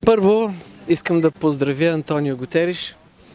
Първо искам да поздравя Антонио Гутериш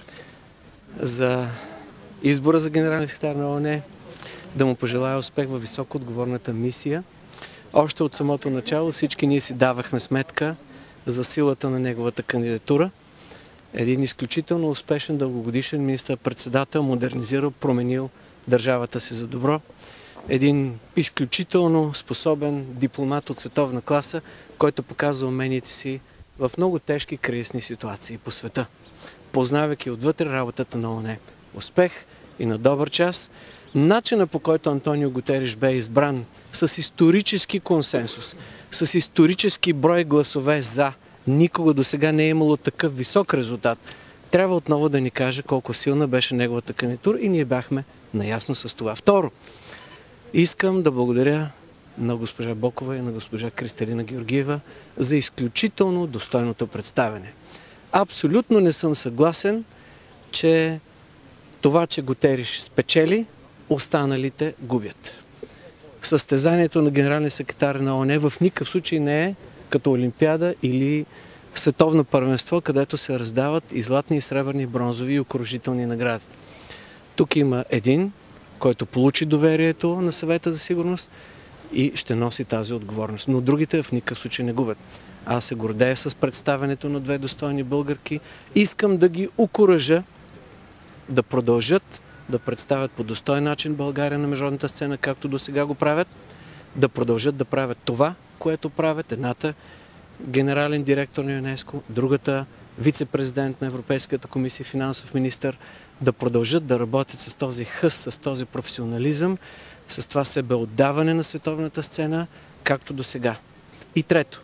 за избора за генерален секретар на ООН, да му пожелая успех във високо отговорната мисия. Още от самото начало всички ние си давахме сметка за силата на неговата кандидатура. Един изключително успешен дългогодишен министър-председател, модернизирал, променил държавата си за добро. Един изключително способен дипломат от световна класа, който показва уменията си в много тежки кризисни ситуации по света, познавайки отвътре работата на ООН. Успех и на добър час. Начина, по който Антонио Гутериш бе избран с исторически консенсус, с исторически брой гласове за, никога до сега не е имало такъв висок резултат, трябва отново да ни каже колко силна беше неговата кандидатура и ние бяхме наясно с това. Второ, искам да благодаря на госпожа Бокова и на госпожа Кристалина Георгиева за изключително достойното представяне. Абсолютно не съм съгласен, че това, че Гутериш спечели, останалите губят. Състезанието на генералния секретар на ООН в никакъв случай не е като Олимпиада или световно първенство, където се раздават и златни, и сребърни, и бронзови и окружителни награди. Тук има един, който получи доверието на Съвета за сигурност и ще носи тази отговорност. Но другите в никакъв случай не губят. Аз се гордея с представянето на две достойни българки. Искам да ги окуража да продължат да представят по достоен начин България на международната сцена, както до сега го правят, да продължат да правят това, което правят. Едната генерален директор на ЮНЕСКО, другата вице-президент на Европейската комисия, финансов министър, да продължат да работят с този хъс, с този професионализъм, с това себеотдаване на световната сцена, както до сега. И трето,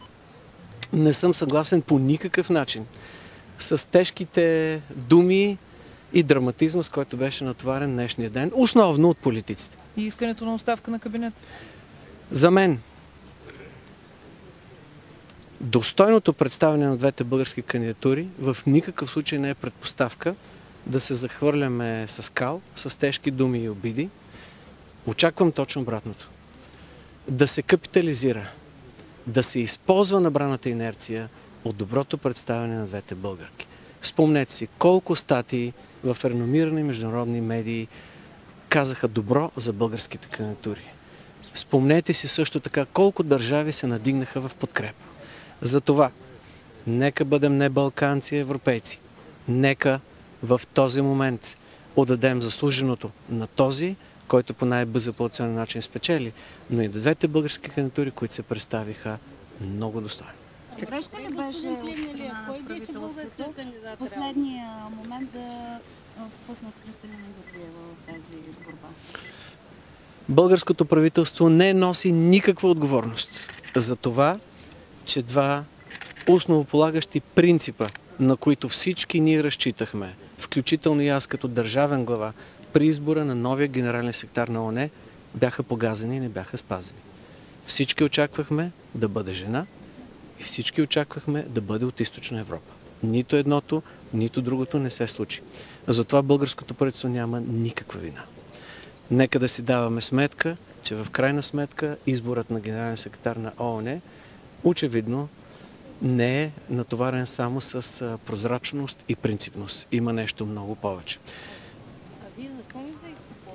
не съм съгласен по никакъв начин с тежките думи и драматизма, с който беше натоварен днешния ден, основно от политиците. И искането на оставка на кабинет? За мен достойното представяне на двете български кандидатури в никакъв случай не е предпоставка да се захвърляме с кал, с тежки думи и обиди. Очаквам точно обратното. Да се капитализира, да се използва набраната инерция от доброто представяне на двете българки. Спомнете си колко статии в реномирани международни медии казаха добро за българските кандидатури. Спомнете си също така колко държави се надигнаха в подкрепа. Затова, нека бъдем не балканци, а европейци. Нека в този момент отдадем заслуженото на този, който по най-безапелационен начин спечели, но и двете български кандидатури, които се представиха много достойно. Грешка ли беше от страна на правителството в последния момент да впуснат Кристалина Георгиева в тази борба? Българското правителство не носи никаква отговорност за това, че два основополагащи принципа, на които всички ние разчитахме, включително и аз като държавен глава, при избора на новия генерален секретар на ООН, бяха погазени и не бяха спазени. Всички очаквахме да бъде жена и всички очаквахме да бъде от Източна Европа. Нито едното, нито другото не се случи. Затова българското правителство няма никаква вина. Нека да си даваме сметка, че в крайна сметка изборът на генерален секретар на ООН очевидно не е натоварен само с прозрачност и принципност. Има нещо много повече. А вие защо не взехте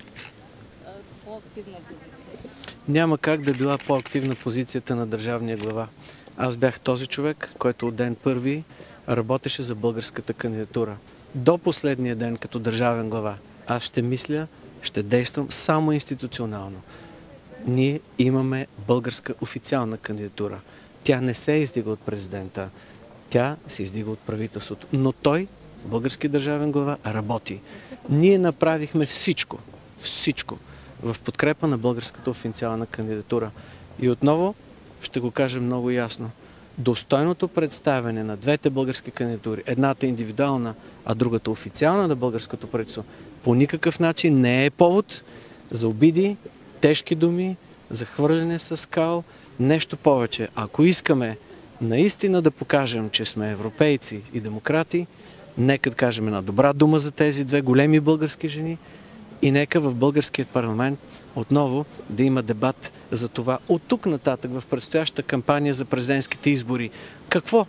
по-активна позиция? Няма как да била по-активна позицията на държавния глава. Аз бях този човек, който от ден първи работеше за българската кандидатура. До последния ден като държавен глава аз ще мисля, ще действам само институционално. Ние имаме българска официална кандидатура. Тя не се издига от президента, тя се издига от правителството. Но той, български държавен глава, работи. Ние направихме всичко в подкрепа на българската официална кандидатура. И отново ще го кажа много ясно. Достойното представяне на двете български кандидатури, едната индивидуална, а другата официална на българското правителство, по никакъв начин не е повод за обиди, тежки думи, за хвърляне с кал, нещо повече. Ако искаме наистина да покажем, че сме европейци и демократи, нека да кажем една добра дума за тези две големи български жени и нека в българският парламент отново да има дебат за това от тук нататък в предстоящата кампания за президентските избори Какво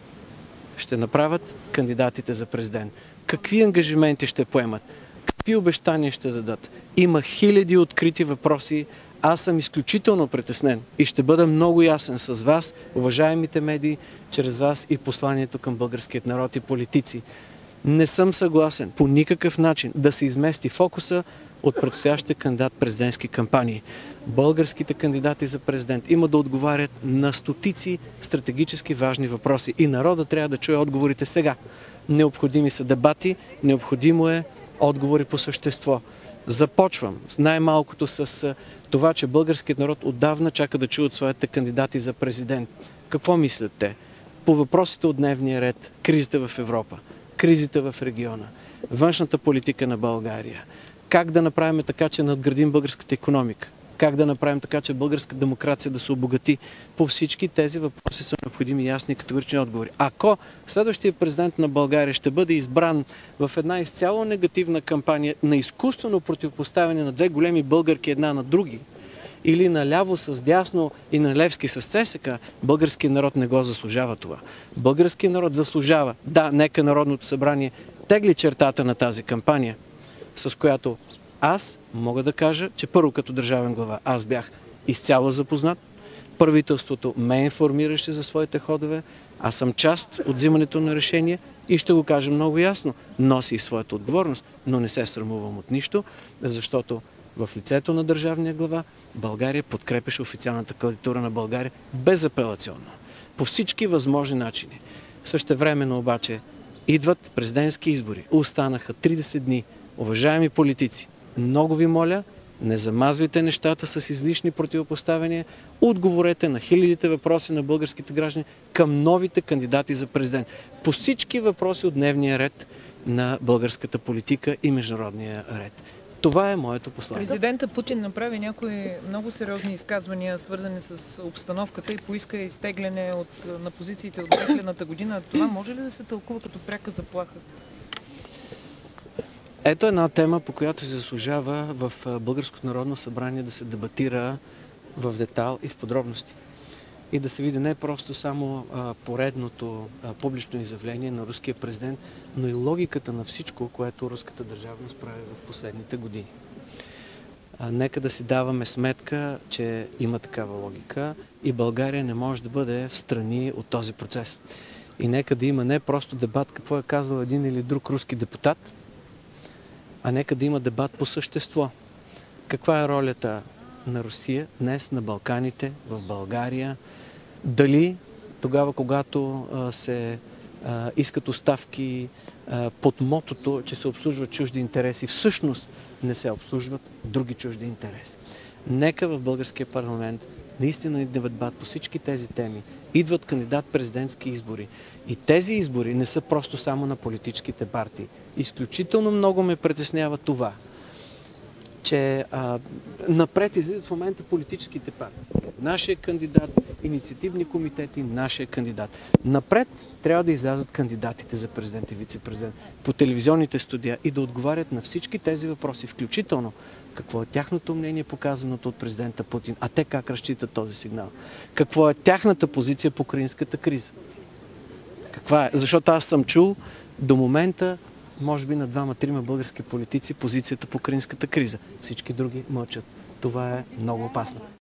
ще направят кандидатите за президент? Какви ангажименти ще поемат? Какви обещания ще дадат? Има хиляди открити въпроси. Аз съм изключително притеснен и ще бъда много ясен с вас, уважаемите медии, чрез вас и посланието към българският народ и политици. Не съм съгласен по никакъв начин да се измести фокуса от предстоящите кандидат-президентски кампании. Българските кандидати за президент има да отговарят на стотици стратегически важни въпроси и народа трябва да чуе отговорите сега. Необходими са дебати, необходимо е отговори по същество. Започвам с най-малкото с това, че българският народ отдавна чака да чуе от своите кандидати за президент. Какво мислят те? По въпросите от дневния ред, кризата в Европа, кризите в региона, външната политика на България, как да направим така, че надградим българската икономика, как да направим така, че българска демокрация да се обогати. По всички тези въпроси са необходими ясни и категорични отговори. Ако следващия президент на България ще бъде избран в една изцяло негативна кампания на изкуствено противопоставяне на две големи българки една на други, или наляво с дясно и на Левски с ЦСК, българският народ не го заслужава това. Българският народ заслужава, да, нека Народното събрание тегли чертата на тази кампания, с която аз мога да кажа, че първо като държавен глава аз бях изцяло запознат. Правителството ме информираше за своите ходове. Аз съм част от взимането на решения и ще го кажа много ясно. Носи и своята отговорност, но не се срамувам от нищо, защото в лицето на държавния глава България подкрепеше официалната кандидатура на България безапелационно. По всички възможни начини. Същевременно обаче идват президентски избори. Останаха 30 дни. Уважаеми политици, много ви моля, не замазвайте нещата с излишни противопоставяния, отговорете на хилядите въпроси на българските граждани към новите кандидати за президент. По всички въпроси от дневния ред на българската политика и международния ред. Това е моето послание. Президента Путин направи някои много сериозни изказвания, свързани с обстановката и поиска изтегляне на позициите от 2000-та година. Това може ли да се тълкува като пряка заплаха? Ето една тема, по която се заслужава в Българското народно събрание да се дебатира в детал и в подробности. И да се види не просто само поредното публично изявление на руския президент, но и логиката на всичко, което руската държавност прави в последните години. Нека да си даваме сметка, че има такава логика и България не може да бъде встрани от този процес. И нека да има не просто дебат какво е казал един или друг руски депутат, а нека да има дебат по същество. Каква е ролята на Русия днес на Балканите, в България? Дали тогава, когато се искат оставки под мотото, че се обслужват чужди интереси, всъщност не се обслужват други чужди интереси. Нека в българския парламент наистина идва дебат по всички тези теми. Идват кандидат-президентски избори. И тези избори не са просто само на политическите партии. Изключително много ме притеснява това, че напред излизат в момента политическите партии. Нашия кандидат, инициативни комитети, нашия кандидат. Напред трябва да излязат кандидатите за президент и вице-президент по телевизионните студия и да отговарят на всички тези въпроси, включително какво е тяхното мнение, показаното от президента Путин, а те как разчитат този сигнал. Какво е тяхната позиция по украинската криза. Каква е? Защото аз съм чул до момента, може би на 2-3 български политици, позицията по украинската криза. Всички други мълчат. Това е много опасно.